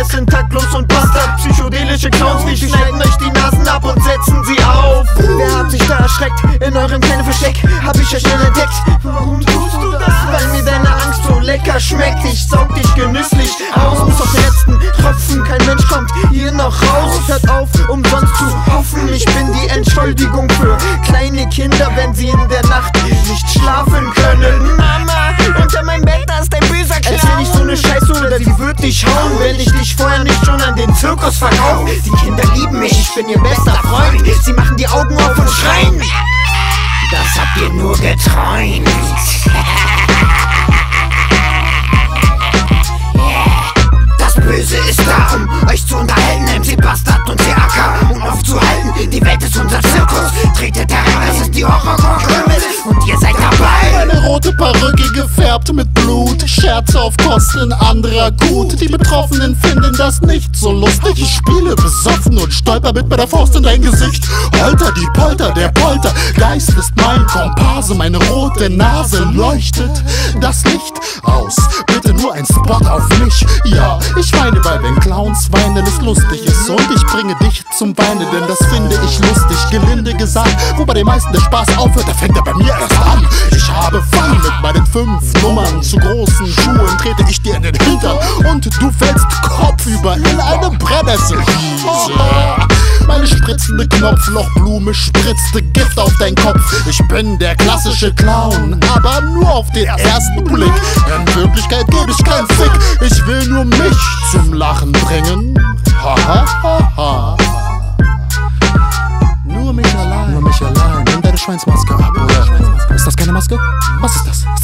Es sind taktlos und bastard, psychedelische Clowns. Wir schneiden euch die Nasen ab und setzen sie auf. Wer hat sich da erschreckt? In eurem kleinen Versteck hab ich euch schnell entdeckt. Warum tust du das? Weil mir deine Angst so lecker schmeckt. Ich saug dich genüsslich aus, bis auf den letzten Tropfen. Kein Mensch kommt hier noch raus. Hört auf, umsonst zu hoffen. Ich bin die Entschuldigung für kleine Kinder, wenn sie in der Nacht nicht schlafen können. Mama, unter meinem Bett, da ist ein böser Clown. Erzähl nicht so ne Scheiße oder sie wird dich hauen, wenn ich dich vorher nicht schon an den Zirkus verkaufe. Die Kinder lieben mich, ich bin ihr bester Freund. Sie machen die Augen auf und schreien. Das habt ihr nur geträumt. Das Böse ist da, um euch zu unterhalten. MC Bastard und CAK, um aufzuhalten. Die Welt ist unser Zirkus. Tretet herein, das ist die Horror-Kirmes und ihr seid dabei. Eine rote Perücke gefärbt mit Blut, Scherze auf Kosten anderer gut. Die Betroffenen finden das nicht so lustig. Ich spiele besoffen und stolper mit meiner Faust in dein Gesicht. Holter die Polter, der Poltergeist ist mein Komparse. Meine rote Nase leuchtet das Licht aus. Bitte nur ein Spot auf mich. Ja, ich weine, weil wenn Clowns weinen es lustig ist. Und ich bringe dich zum Weinen, denn das finde ich lustig. Gelinde gesagt, wo bei den meisten der Spaß aufhört, da fängt er bei mir erst an. Ich habe Fun mit meinen 5 Nummern. Zu großen Schuhen trete ich dir in den Hintern und du fällst kopfüber in eine Brennnesselwiese. Meine spritzende Knopflochblume spritzte Gift auf deinen Kopf. Ich bin der klassische Clown, aber nur auf den ersten Blick. In Wirklichkeit gebe ich keinen Fick. Ich will nur mich zum Lachen bringen. Ha ha ha ha. Nur mich allein. Nimm deine Schweinsmaske ab, oder? Ist das keine Maske? Was ist das?